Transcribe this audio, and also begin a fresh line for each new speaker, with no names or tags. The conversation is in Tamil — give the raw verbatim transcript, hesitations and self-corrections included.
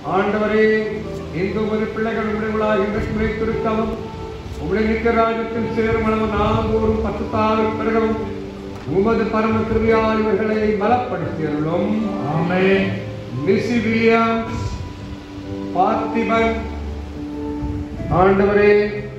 ஆண்டவரே, இந்த உமது பிள்ளைகள் உடையவளாக இன்றைக்குமே திருத்தவும் உங்களுடைய நித்திய ராஜ்யத்தில் சேரும் அளவு நாள்தோறும் பசுத்தாவின் பெருகவும் உமது பரம கிருபையால் இவர்களை பலப்படுத்தியருளும். ஆமென். மிஸ்ஸி வில்லியம்ஸ், பார்த்திபன், ஆண்டவரே